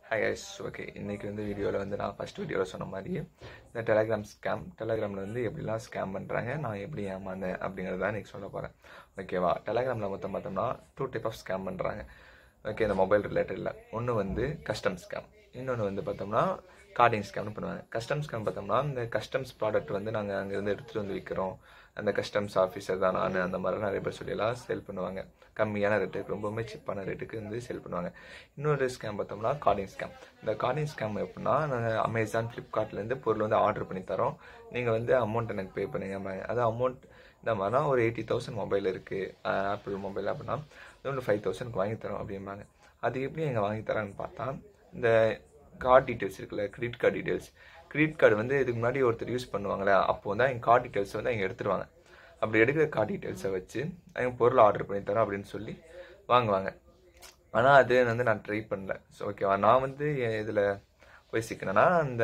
Hi guys. Okay, இன்றைக்கி வந்து வீடியோவில் வந்து நான் ஃபஸ்ட் வீடியோவில் சொன்ன மாதிரி இந்த டெலகிராமில் வந்து எப்படிலாம் ஸ்கேம் பண்ணுறாங்க, நான் எப்படி ஏமாந்தேன் அப்படிங்கிறது தான் இன்றைக்கி சொல்ல போகிறேன். ஓகேவா? டெலகிராமில் மொத்தம் பார்த்தோம்னா 2 டைப் ஆஃப் ஸ்கேம் பண்ணுறாங்க. ஓகே, இந்த மொபைல் ரிலேட்டடில் ஒன்று வந்து கஸ்டம் ஸ்கேம், இன்னொன்று வந்து பார்த்தோம்னா கார்டிங் ஸ்கேம்னு பண்ணுவாங்க. கஸ்டம் ஸ்கேம் பார்த்தோம்னா இந்த கஸ்டம்ஸ் ப்ராடக்ட் வந்து நாங்கள் அங்கேருந்து எடுத்துகிட்டு வந்து விற்கிறோம், அந்த கஸ்டம்ஸ் ஆஃபீஸர் தான் நான், அந்த மாதிரி நிறைய பேர் சொல்லியெல்லாம் சேல் பண்ணுவாங்க. கம்மியான ரேட்டுக்கு, ரொம்பவுமே சீப்பான ரேட்டுக்கு வந்து சேல் பண்ணுவாங்க. இன்னொரு ஸ்கேம் பார்த்தோம்னா கார்டிங் ஸ்கேம். இந்த கார்டிங் ஸ்கேம் எப்படின்னா, நாங்கள் அமேசான், ஃப்ளிப்கார்ட்லேருந்து பொருள் வந்து ஆர்டர் பண்ணி தரோம், நீங்கள் வந்து அமௌண்ட் எனக்கு பே பண்ணுங்க. அது அமௌண்ட் இந்த மாதிரினா ஒரு 80,000 மொபைல் இருக்குது, ஆப்பிள் மொபைல் அப்படின்னா இன்னொன்று 5,000க்கு வாங்கி தரோம் அப்படிம்பாங்க. அது எப்படி எங்கள் வாங்கி தரான்னு பார்த்தா, இந்த கார்டு டீட்டெயில்ஸ் இருக்குல்ல, credit card details. Credit card வந்து இதுக்கு முன்னாடி ஒருத்தர் யூஸ் பண்ணுவாங்களே, அப்போ வந்து எங்கள் கார்டு டீட்டெயில்ஸை வந்து அவங்க எடுத்துருவாங்க. அப்படி எடுக்கிற கார்டு டீட்டெயில்ஸை வச்சு அவங்க பொருள் ஆர்டர் பண்ணி தரோம் அப்படின்னு சொல்லி வாங்குவாங்க. ஆனால் அது வந்து நான் ட்ரை பண்ணல. ஸோ ஓகேவா, நான் வந்து இதில் போய் சிக்கினேன்னா அந்த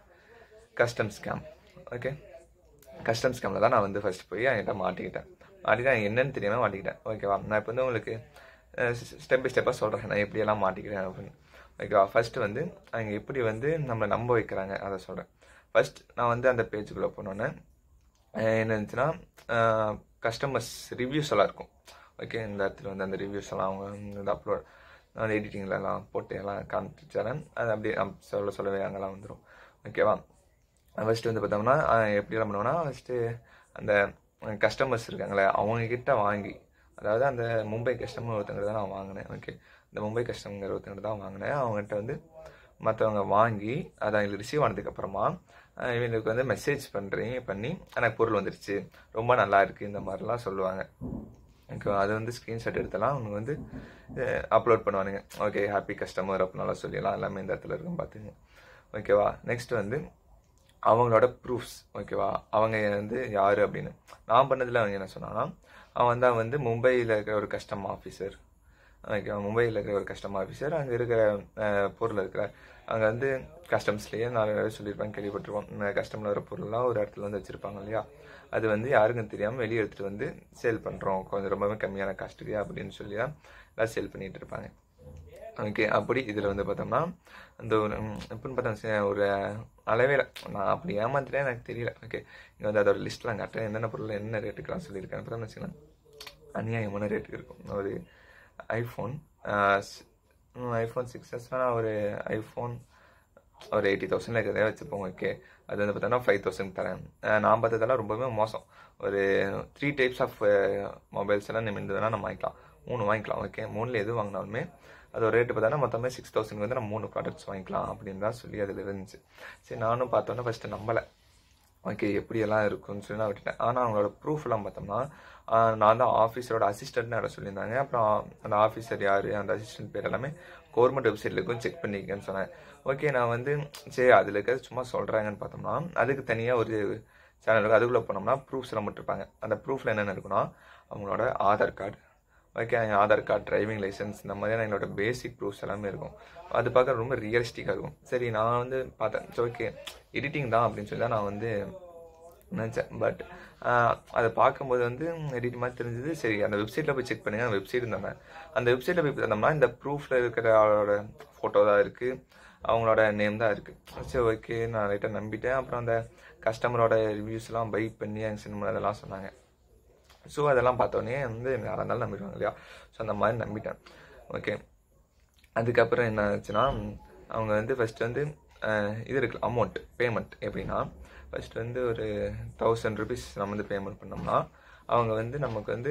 கஸ்டம் ஸ்கேம். ஓகே, கஸ்டம் ஸ்கேமில் தான் நான் வந்து ஃபஸ்ட் போய் என்கிட்ட மாட்டிக்கிட்டேன் என்னன்னு தெரியாமல் மாட்டிக்கிட்டேன். ஓகேவா, நான் இப்போ வந்து உங்களுக்கு ஸ்டெப் பை ஸ்டெப்பாக சொல்கிறேன் நான் எப்படியெல்லாம் மாட்டிக்கிறேன் அப்படின்னு. ஓகேவா, ஃபஸ்ட்டு வந்து அவங்க எப்படி வந்து நம்மளை நம்ப வைக்கிறாங்க அதை சொல்கிறேன். ஃபஸ்ட் நான் வந்து அந்த பேஜுக்குள்ளே போனோன்னே என்ன இருந்துச்சுன்னா, கஸ்டமர்ஸ் ரிவ்யூஸ் எல்லாம் இருக்கும். ஓகே, இந்த இடத்துல வந்து அந்த ரிவ்யூஸ் எல்லாம் அவங்க இந்த அப்லோட் நான் எடிட்டிங்லலாம் போட்டு எல்லாம் காமிச்சித்தரேன். அது அப்படியே சொல்லவே அங்கெல்லாம் வந்துடும். ஓகேவா, ஃபஸ்ட்டு வந்து பார்த்தோம்னா எப்படியெல்லாம் பண்ணுவோன்னா, ஃபஸ்ட்டு அந்த கஸ்டமர்ஸ் இருக்காங்களே அவங்கக்கிட்ட வாங்கி, அதாவது அந்த மும்பை கஸ்டமர் ஒருத்தங்கிட்ட தான் நான் வாங்கினேன். ஓகே, இந்த மும்பை கஸ்டமர் ஒருத்தங்கிட்ட தான் வாங்கினேன். அவங்ககிட்ட வந்து மற்றவங்க வாங்கி அதை அவங்களுக்கு ரிசீவ் ஆனதுக்கப்புறமா இவங்களுக்கு வந்து மெசேஜ் பண்ணி எனக்கு பொருள் வந்துருச்சு, ரொம்ப நல்லா இருக்குது, இந்த மாதிரிலாம் சொல்லுவாங்க. ஓகே, அது வந்து ஸ்க்ரீன்ஷாட் எடுத்தலாம் அவங்க வந்து அப்லோட் பண்ணுவானுங்க. ஓகே, ஹாப்பி கஸ்டமர் அப்படின்னாலாம் சொல்லிடலாம், எல்லாமே இந்த இடத்துல இருக்கும் பார்த்துங்க. ஓகேவா, நெக்ஸ்ட் வந்து அவங்களோட ப்ரூஃப்ஸ். ஓகேவா, அவங்க வந்து யார் அப்படின்னு நான் பண்ணதில் அவங்க என்ன சொன்னாங்கன்னா, அவன் வந்து மும்பையில் இருக்கிற ஒரு கஸ்டம் ஆஃபீஸர். ஓகே, மும்பையில் இருக்கிற ஒரு கஸ்டம் ஆஃபீஸர், அங்கே இருக்கிற பொருள் இருக்கிற அங்கே வந்து கஸ்டம்ஸ்லேயே நிறைய சொல்லியிருப்பாங்க, கேள்விப்பட்டிருப்போம். கஸ்டமில் வர பொருள்லாம் ஒரு இடத்துல வந்து வச்சுருப்பாங்க இல்லையா, அது வந்து யாருக்கும் தெரியாமல் வெளியே எடுத்துகிட்டு வந்து சேல் பண்ணுறோம் கொஞ்சம் ரொம்பவே கம்மியான காஸ்ட்டுக்கு அப்படின்னு சொல்லி தான் எல்லாம் சேல் பண்ணிகிட்டு இருப்பாங்க. ஓகே, அப்படி இதில் வந்து பார்த்தோம்னா அந்த ஒரு எப்படின்னு பார்த்தோம் ஒரு அளவேல நான் அப்படி ஏமாத்திட்டேன் எனக்கு தெரியல. ஓகே, இங்கே வந்து அதோட லிஸ்ட்லாம் காட்டுறேன், என்னென்ன பொருள் என்ன ரேட்டுக்கெலாம் சொல்லியிருக்கேன். பார்த்தோம்னு வச்சுக்கலாம், அநியாயமான ரேட்டுக்கு இருக்கும். ஒரு ஐஃபோன் 6s ஒரு ஐஃபோன் ஒரு 80,000 இருக்கிறதே வச்சுப்போம். ஓகே, அது வந்து பார்த்தோன்னா 5,000 தரேன். நான் பார்த்ததெல்லாம் ரொம்பவே மோசம். ஒரு 3 டைப்ஸ் ஆஃப் மொபைல்ஸ் எல்லாம் இருந்ததுன்னா நம்ம வாங்கிக்கலாம், 3 வாங்கிக்கலாம். ஓகே, 3ல் எது வாங்கினாலுமே அதோட ரேட்டு பார்த்தோன்னா மொத்தமே 6,000 வந்து நம்ம 3 ப்ராடக்ட்ஸ் வாங்கிக்கலாம் அப்படின்னு தான் சொல்லி அதில் இருந்துச்சு. சரி, நானும் பார்த்தோன்னா ஃபஸ்ட்டு நம்பலை. ஓகே, எப்படியெல்லாம் இருக்குன்னு சொல்லி நான் விட்டுட்டேன். ஆனால் அவங்களோட ப்ரூஃப்லாம் பார்த்தோம்னா நான் தான் ஆஃபீஸரோட அசிஸ்டன்ட்னு யாரை சொல்லியிருந்தாங்க. அப்புறம் அந்த ஆஃபீஸர் யார், அந்த அசிஸ்டன்ட் பேர் எல்லாமே கவர்மெண்ட் வெப்சைட்டில் இருக்கும், செக் பண்ணிக்கன்னு சொன்னேன். ஓகே, நான் வந்து சரி அதில் இருக்கிறது சும்மா சொல்கிறாங்கன்னு பார்த்தோம்னா அதுக்கு தனியாக ஒரு சேனல் இருக்குது. அதுக்குள்ளே போனோம்னா ப்ரூஃப்ஸ் எல்லாம் போட்டிருப்பாங்க. அந்த ப்ரூஃபில் என்னென்ன இருக்குன்னா, அவங்களோட Aadhaar card, okay, Aadhaar card, driving licence, இந்த மாதிரியான எங்களோட பேசிக் ப்ரூஃப்ஸ் எல்லாமே இருக்கும். அது பார்க்க ரொம்ப ரியலிஸ்டிக்காக இருக்கும். சரி, நான் வந்து பார்த்தேன், சரி ஓகே எடிட்டிங் தான் அப்படின்னு சொல்லி தான் நான் வந்து நினச்சேன். பட் அதை பார்க்கும்போது வந்து எடிட் மாதிரி தெரிஞ்சது. சரி, அந்த வெப்சைட்டில் போய் செக் பண்ணுங்க, அந்த வெப்சைட் இருந்தாங்க. அந்த வெப்சைட்டில் போய் பார்த்தோம்னா இந்த ப்ரூஃபில் இருக்கிற ஆளோட ஃபோட்டோ தான் இருக்குது, அவங்களோட நேம் தான் இருக்குது. சரி, ஓகே, நான் ரைட்டாக நம்பிட்டேன். அப்புறம் அந்த கஸ்டமரோட ரிவ்யூஸ்லாம் பை பண்ணி அங்கே சென்ட் பண்ண அதெல்லாம் சொன்னாங்க. ஸோ அதெல்லாம் பார்த்தோன்னே வந்து யாராக இருந்தாலும் நம்பிடுவாங்க இல்லையா, ஸோ அந்த மாதிரி நம்பிட்டேன். ஓகே, அதுக்கப்புறம் என்ன ஆச்சுன்னா, அவங்க வந்து ஃபஸ்ட்டு வந்து இது இருக்குது அமௌண்ட் பேமெண்ட். எப்படின்னா, ஃபஸ்ட்டு வந்து ஒரு 1,000 rupees நம்ம வந்து பேமெண்ட் பண்ணோம்னா அவங்க வந்து நமக்கு வந்து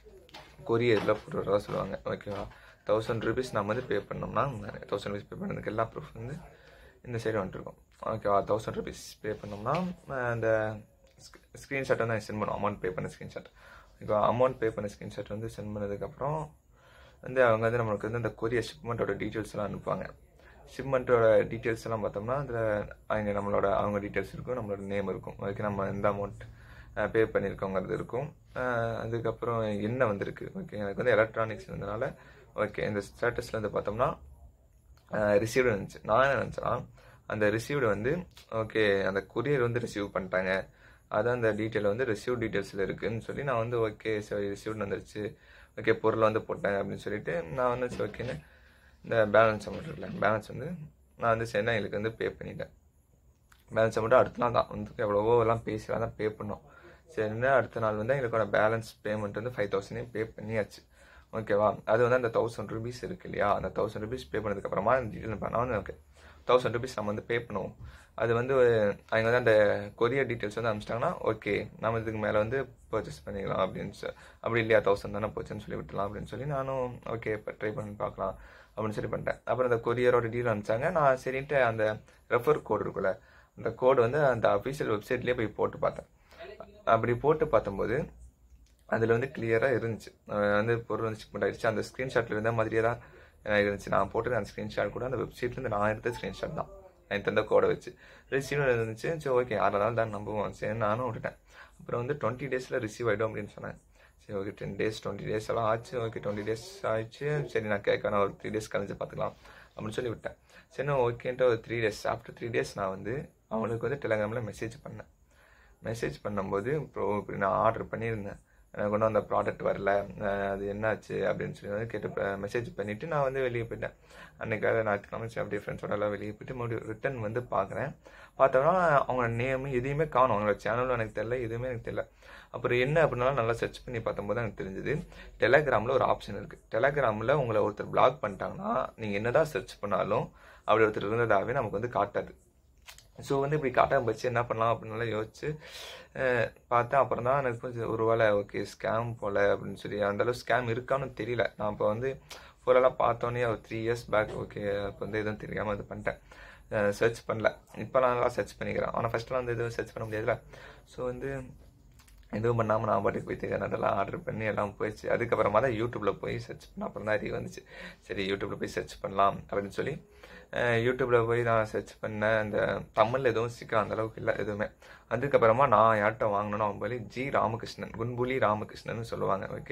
கொரியரில் போட்டுறதா சொல்லுவாங்க. ஓகேவா, 1,000 rupees நம்ம வந்து பே பண்ணோம்னா 1,000 rupees பே பண்ணதுக்கு எல்லா ப்ரூஃப் வந்து இந்த சைடு வந்துட்டுருக்கோம். ஓகேவா, 1,000 rupees பே பண்ணோம்னா அந்த ஸ்க்ரீன்ஷாட் வந்து சென்ட் பண்ணுவோம், அமௌண்ட் பே பண்ண ஸ்க்ரீன்ஷாட். இப்போ அமௌண்ட் பே பண்ண ஸ்க்ரீன்ஷாட் வந்து சென்ட் பண்ணதுக்கப்புறம் வந்து அவங்க வந்து நம்மளுக்கு வந்து அந்த கொரியர் ஷிப்மெண்ட்டோட டீட்டெயில்ஸ் எல்லாம் அனுப்புவாங்க. ஷிப்மெண்ட்டோட டீட்டெயில்ஸ் எல்லாம் பார்த்தோம்னா அதில் அவங்க டீட்டெயில்ஸ் இருக்கும், நம்மளோட நேம் இருக்கும். ஓகே, நம்ம எந்த அமௌண்ட் பே பண்ணியிருக்கோங்கிறது இருக்கும். அதுக்கப்புறம் என்ன வந்திருக்கு. ஓகே, எனக்கு வந்து எலக்ட்ரானிக்ஸ் இருந்ததுனால ஓகே, இந்த ஸ்டேட்டஸில் வந்து பார்த்தோம்னா ரிசீவ்டு இருந்துச்சு. நான் என்ன நினச்சேன்னா, அந்த ரிசீவ்டு வந்து ஓகே அந்த கொரியர் வந்து ரிசீவ் பண்ணிட்டாங்க, அதான் அந்த டீட்டெயில் வந்து ரிசீவ் டீட்டெயில்ஸில் இருக்குதுன்னு சொல்லி நான் வந்து ஓகே சரி ரிசீவ்டு வந்துருச்சு, ஓகே பொருள் வந்து போட்டாங்க அப்படின்னு சொல்லிட்டு நான் வந்து ஓகேன்னு இந்த பேலன்ஸ் அமௌண்ட் இருக்குல்ல, பேலன்ஸ் வந்து நான் வந்து சென்னைகளுக்கு வந்து பே பண்ணிட்டேன். பேலன்ஸ் அமௌண்ட்டு அடுத்த நாள் தான் வந்து எவ்வளவோ எல்லாம் பேசிலாம் தான் பே பண்ணோம். சரின்னு அடுத்த நாள் வந்து எங்களுக்கான பேலன்ஸ் பேமெண்ட் வந்து 5000 பே பண்ணியாச்சு. ஓகேவா, அது வந்து அந்த 1000 rupees இருக்கு இல்லையா, அந்த 1000 rupees பே பண்ணதுக்கப்புறமா டீட்டெயில் பண்ணால் வந்து எனக்கு 1000 rupees நம்ம வந்து பே பண்ணுவோம். அது வந்து அவங்க வந்து அந்த கொரியர் டீட்டெயில்ஸ் வந்து அனுப்பிச்சிட்டாங்கன்னா ஓகே, நம்ம இதுக்கு மேலே வந்து பர்ச்சேஸ் பண்ணிக்கலாம் அப்படின்னு அப்படி இல்லையா 1000 தானே போச்சுன்னு சொல்லி விட்டுலாம் அப்படின்னு சொல்லி நானும் ஓகே இப்போ ட்ரை பண்ணி பார்க்கலாம் அப்படின்னு சொல்லி பண்ணிட்டேன். அப்புறம் அந்த கொரியரோட டீல் அனுப்பிச்சாங்க. நான் சரின்ட்டு அந்த ரெஃபர் கோடு இருக்குல்ல, அந்த கோடு வந்து அந்த அஃபீஷியல் வெப்சைட்லேயே போய் போட்டு பார்த்தேன். அப்படி போட்டு பார்த்தம்போது அதில் வந்து கிளியராக இருந்துச்சு, வந்து பொருள் வந்து ஷிப்மெண்ட் ஆகிடுச்சு. அந்த ஸ்க்ரீன்ஷாட்டில் இருந்த மாதிரியே தான் இருந்துச்சு. நான் போட்டு அந்த ஸ்க்ரீன்ஷாட் கூட அந்த வெப்சைட்லேருந்து நான் எடுத்த ஸ்க்ரீன்ஷாட் தான், நான் தந்த கோடை வச்சு ரிசீவ் இருந்துச்சு. சரி ஓகே 6 நாள் தான் நம்புவோம், சரி நானும் விட்டுட்டேன். அப்புறம் வந்து 20 days ரிசீவ் ஆகிடும் அப்படின்னு சொன்னேன். சரி ஓகே 10 days 20 days எல்லாம் ஆச்சு. ஓகே 20 days ஆயிடுச்சு. சரி நான் கேட்க ஒரு 3 days கழிஞ்சு பார்த்துக்கலாம் அப்படின்னு சொல்லி விட்டேன். சரி ஓகேன்ட்டு ஒரு 3 days ஆஃப்டர் 3 days நான் வந்து அவனுக்கு வந்து டெலிகிராமில் மெசேஜ் பண்ணேன். மெசேஜ் பண்ணும்போது இப்படி நான் ஆர்டர் பண்ணியிருந்தேன், எனக்கு ஒன்றும் அந்த ப்ராடக்ட் வரல, அது என்னாச்சு அப்படின்னு சொல்லி வந்து கேட்டு மெசேஜ் பண்ணிவிட்டு நான் வந்து வெளியே போயிட்டேன். அன்றைக்காக ஞாயிற்றுக்கிழமை அப்படியே ஃப்ரெண்ட்ஸோட எல்லாம் வெளியே போயிட்டு மறுபடியும் ரிட்டன் வந்து பார்க்குறேன். பார்த்தோம்னா அவங்க நேம் எதையுமே காணும், அவங்களோட சேனலும் எனக்கு தெரியல, எதுவுமே எனக்கு தெரியல. அப்புறம் என்ன அப்படின்னாலும் நல்லா சர்ச் பண்ணி பார்த்தம்போது எனக்கு தெரிஞ்சது டெலிகிராமில் ஒரு ஆப்ஷன் இருக்குது. டெலிகிராமில் உங்களை ஒருத்தர் பிளாக் பண்ணிட்டாங்கன்னா நீங்கள் என்ன தான் சர்ச் பண்ணாலும் அப்படி ஒருத்தர் இருந்ததாகவே நமக்கு வந்து காட்டாது. ஸோ வந்து இப்படி காட்டாம வச்சு என்ன பண்ணலாம் அப்படின்னால யோசிச்சு பார்த்தேன். அப்புறம் தான் எனக்கு கொஞ்சம் ஒரு வேளை ஓகே ஸ்கேம் போல் அப்படின்னு சொல்லி, அந்தளவு ஸ்கேம் இருக்கான்னு தெரியல. நான் இப்போ வந்து ஃபுல்லெல்லாம் பார்த்தோன்னே ஒரு 3 years பேக் ஓகே அப்போ வந்து எதுவும் தெரியாமல் இது பண்ணிட்டேன், சர்ச் பண்ணல. இப்போ நான் நல்லா சர்ச் பண்ணிக்கிறேன், ஆனால் ஃபஸ்ட்டெலாம் வந்து எதுவும் சர்ச் பண்ண முடியாதுல்ல. ஸோ வந்து எதுவும் பண்ணாமல் நான் பாட்டுக்கு போய் தேவையானதெல்லாம் ஆர்டர் பண்ணி எல்லாம் போயிடுச்சு. அதுக்கப்புறமா தான் யூடியூப்பில் போய் சர்ச் பண்ண அப்புறம் தான் அறிவு வந்துச்சு. சரி யூடியூப்பில் போய் சர்ச் பண்ணலாம் அப்படின்னு சொல்லி யூடியூப்பில் போய் நான் சர்ச் பண்ணேன். இந்த தமிழில் எதுவும் சீக்கிரம் அந்தளவுக்கு இல்லை எதுவுமே. அதுக்கப்புறமா நான் யார்கிட்ட வாங்கினேன்னா அவங்க ஜி ராமகிருஷ்ணன், குன்புலி ராமகிருஷ்ணன் சொல்லுவாங்க. ஓகே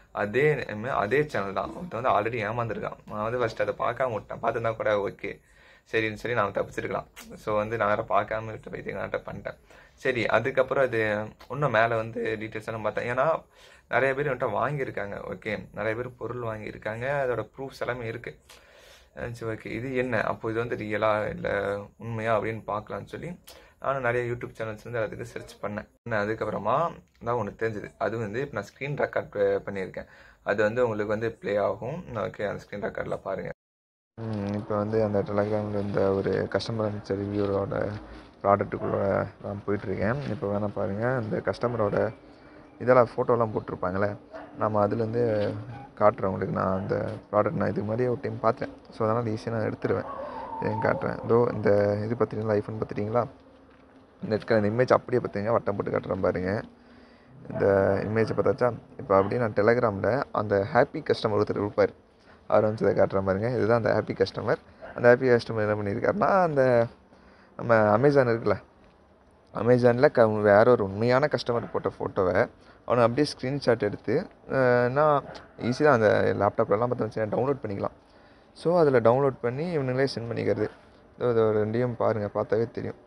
அதே சேனல் தான். ஒருத்தன் வந்து ஆல்ரெடி ஏமாந்துருக்கான். நான் வந்து ஃபஸ்ட்டு அதை பார்க்காம விட்டேன், பார்த்துருந்தா கூட ஓகே சரின்னு சொல்லி நான் தப்பிச்சிருக்கலாம். ஸோ வந்து நான் வேறு பார்க்காம விட்டு பைத்தியக்கார்ட்ட பண்ணிட்டேன். சரி அதுக்கப்புறம் அது இன்னும் மேலே வந்து டீட்டெயில்ஸ் எல்லாம் பார்த்தேன். ஏன்னா நிறைய பேர் என்கிட்ட வாங்கியிருக்காங்க. ஓகே நிறைய பேர் பொருள் வாங்கியிருக்காங்க, அதோட ப்ரூஃப்ஸ் எல்லாமே இருக்குது. சரி ஓகே இது என்ன அப்போ இது வந்து ரியலா இல்லை உண்மையா அப்படின்னு பார்க்கலான்னு சொல்லி நானும் நிறைய யூடியூப் சேனல்ஸ் வந்து அதுக்கு சர்ச் பண்ணேன். அதுக்கப்புறமா தான் ஒன்று தெரிஞ்சுது. அது வந்து இப்போ நான் ஸ்க்ரீன் ரெக்கார்ட் பண்ணியிருக்கேன், அது வந்து உங்களுக்கு வந்து ப்ளே ஆகும். ஓகே அந்த ஸ்க்ரீன் ரெக்கார்டில் பாருங்கள். இப்போ வந்து அந்த டெலிகிராமில் இருந்த ஒரு கஸ்டமர் ரிவ்யூரோட ப்ராடக்ட்டுக்குள்ளே நான் போயிட்டுருக்கேன். இப்போ வேணால் பாருங்கள், இந்த கஸ்டமரோட இதெல்லாம் ஃபோட்டோலாம் போட்டிருப்பாங்களே, நம்ம அதுலேருந்து காட்டுறவங்களுக்கு நான் அந்த ப்ராடக்ட் நான் இதுக்கு மாதிரியே ஒரு டைம் பார்த்தேன். ஸோ அதனால் ஈஸியாக நான் எடுத்துடுவேன், இதையும் காட்டுறேன். இதோ இந்த இது பார்த்துட்டிங்களா, ஐஃபோன் பார்த்துட்டிங்களா, இந்த இமேஜ் அப்படியே பார்த்துங்க, வட்டம் போட்டு காட்டுறேன் பாருங்கள். இந்த இமேஜை பார்த்தாச்சா. இப்போ அப்படியே நான் டெலிகிராமில் அந்த ஹாப்பி கஸ்டமர் ஒருத்தர் இருப்பார், அவர் வந்து இதை காட்டுறேன் பாருங்கள். இதுதான் அந்த ஹாப்பி கஸ்டமர். அந்த ஹாப்பி கஸ்டமர் என்ன பண்ணியிருக்காருன்னா, அந்த நம்ம அமேசான் இருக்குல்ல, அமேசானில் வேற ஒரு உண்மையான கஸ்டமர் போட்ட ஃபோட்டோவை அவனை அப்படியே ஸ்க்ரீன்ஷாட் எடுத்து நான் ஈஸியாக அந்த லேப்டாப்லலாம் பார்த்து வச்சு டவுன்லோட் பண்ணிக்கலாம். ஸோ அதில் டவுன்லோட் பண்ணி இவனுங்களே சென்ட் பண்ணிக்கிறது. இது ரெண்டையும் பாருங்கள், பார்த்தாவே தெரியும்.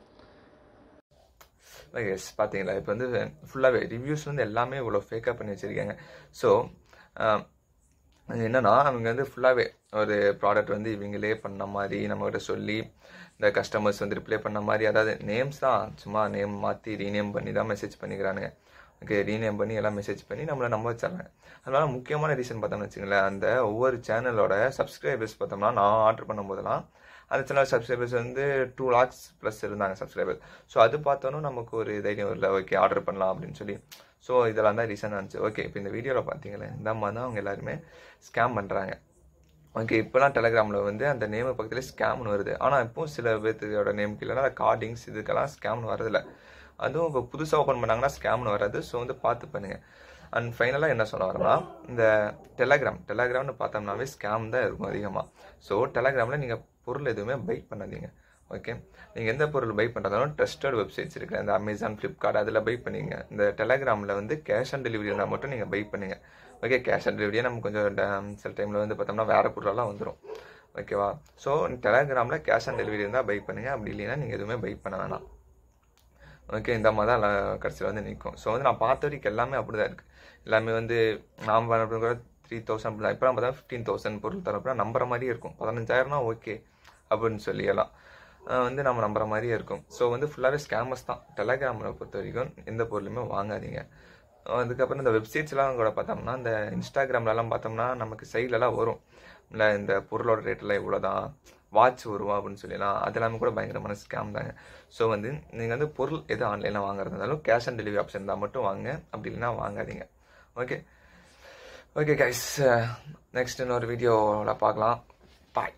எஸ் பார்த்தீங்களா, இப்போ வந்து ஃபுல்லாகவே ரிவ்யூஸ் வந்து எல்லாமே இவ்வளோ ஃபேக்காக பண்ணி வச்சுருக்காங்க. ஸோ என்னென்னா அவங்க வந்து ஃபுல்லாகவே ஒரு ப்ராடக்ட் வந்து இவங்களே பண்ண மாதிரி நம்மகிட்ட சொல்லி இந்த கஸ்டமர்ஸ் வந்து ரிப்ளை பண்ண மாதிரி, அதாவது நேம்ஸ் தான் சும்மா நேம் மாற்றி ரீநேம் பண்ணி தான் மெசேஜ் பண்ணிக்கிறானுங்க. ஓகே ரீநேம் பண்ணி எல்லாம் மெசேஜ் பண்ணி நம்மளை நம்ப வச்சாங்க. அதனால முக்கியமான ரீசன் பார்த்தோம்னு வச்சுங்களேன், அந்த ஒவ்வொரு சேனலோட சப்ஸ்கிரைபர்ஸ் பார்த்தோம்னா நான் ஆர்டர் பண்ணும்போதெல்லாம் அந்த சேனல் சப்ஸ்கிரைபர்ஸ் வந்து 2 lakhs ப்ளஸ் இருந்தாங்க சப்ஸ்கிரைபர். ஸோ அது பார்த்தோன்னா நமக்கு ஒரு தைரியம் இல்லை, ஓகே ஆர்டர் பண்ணலாம் அப்படின்னு சொல்லி. ஸோ இதெல்லாம் தான் ரீசன் இருந்துச்சு. ஓகே இப்போ இந்த வீடியோவில் பார்த்தீங்களேன், இந்த மாதிரி தான் அவங்க எல்லாருமே ஸ்கேம் பண்ணுறாங்க. ஓகே இப்போலாம் டெலிகிராமில் வந்து அந்த நேம் பக்கத்துலேயே ஸ்கேம்னு வருது. ஆனால் இப்போது சில பேர்த்தோட நேமுக்கு இல்லைனா கார்டிங்ஸ் இதுக்கெல்லாம் ஸ்கேம்னு வரதில்லை. அதுவும் இப்போ புதுசாக ஓப்பன் பண்ணாங்கன்னா ஸ்கேம்னு வராது. ஸோ வந்து பார்த்து பண்ணுங்கள். அண்ட் ஃபைனலாக என்ன சொல்ல வரேன்னா, இந்த டெலிகிராம்னு பார்த்தோம்னாவே ஸ்கேம் தான் இருக்கும் அதிகமாக. ஸோ டெலிகிராமில் நீங்கள் பொருள் எதுவுமே பை பண்ணாதீங்க. ஓகே நீங்கள் எந்த பொருள் பை பண்ணுறதாலும் ட்ரஸ்டட் வெப்சைட்ஸ் இருக்குது, இந்த அமேசான், ஃப்ளிப்கார்ட் அதில் பை பண்ணிங்க. இந்த டெலிகிராமில் வந்து கேஷ் ஆன் டெலிவரி இருந்தால் மட்டும் நீங்கள் பை பண்ணுங்க. ஓகே கேஷ் ஆன் டெலிவரியே நம்ம கொஞ்சம் சில டைமில் வந்து பார்த்தோம்னா வேறு பொருளெல்லாம் வந்துடும். ஓகேவா, ஸோ டெலிகிராமில் கேஷ் ஆன் டெலிவரி இருந்தால் பை பண்ணுங்கள், அப்படி இல்லைன்னா நீங்கள் எதுவுமே பை பண்ண வேணாம். ஓகே இந்த மாதிரி தான் கடைசியில் வந்து நிற்கும். ஸோ வந்து நான் பார்த்த வரைக்கும் எல்லாமே அப்படி தான் இருக்குது. எல்லாமே வந்து நாம் கூட 3000 அப்படிலாம். இப்போலாம் பார்த்தா 15,000 பொருள் தரப்போ நம்புற மாதிரியே இருக்கும். 15,000னா ஓகே அப்படின்னு சொல்லியெல்லாம் வந்து நம்ம நம்புற மாதிரியே இருக்கும். ஸோ வந்து ஃபுல்லாகவே ஸ்கேமர்ஸ் தான். டெலகிராமில் பொறுத்த வரைக்கும் எந்த பொருளுமே வாங்காதீங்க. அதுக்கப்புறம் இந்த வெப்சைட்ஸ்லாம் கூட பார்த்தோம்னா, இந்த இன்ஸ்டாகிராம்லலாம் பார்த்தோம்னா நமக்கு சைட்லலாம் வரும் இல்லை இந்த பொருளோட ரேட்டெல்லாம் இவ்வளோ தான், வாட்ச் வருவா அப்படின்னு சொல்லலாம். அது எல்லாமே கூட பயங்கரமான ஸ்கேம் தாங்க. ஸோ வந்து நீங்கள் வந்து பொருள் எது ஆன்லைனில் வாங்குறது இருந்தாலும் கேஷ் ஆன் டெலிவரி ஆப்ஷன் இருந்தால் மட்டும் வாங்க, அப்படி இல்லைன்னா வாங்காதீங்க. ஓகே ஓகே கைஸ், நெக்ஸ்ட் இன்னொரு வீடியோவில் பார்க்கலாம். பாய்.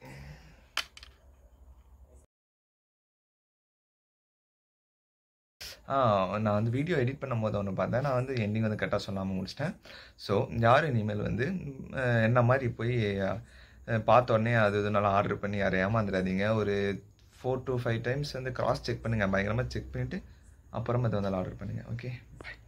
நான் வந்து வீடியோ எடிட் பண்ணும்போது ஒன்று பார்த்தேன். நான் வந்து எண்டிங் வந்து கரெக்டாக சொல்லாமல் முடிச்சிட்டேன். ஸோ யாரும் இனிமேல் வந்து என்ன மாதிரி போய் பார்த்த உடனே அது இதனால ஆர்டர் பண்ணி யாரை ஏமாந்துடாதீங்க. ஒரு 4 to 5 டைம்ஸ் வந்து கிராஸ் செக் பண்ணுங்கள். பயங்கரமாக செக் பண்ணிவிட்டு அப்புறம் அதை வந்து ஆர்டர் பண்ணுங்கள். ஓகே பாய்.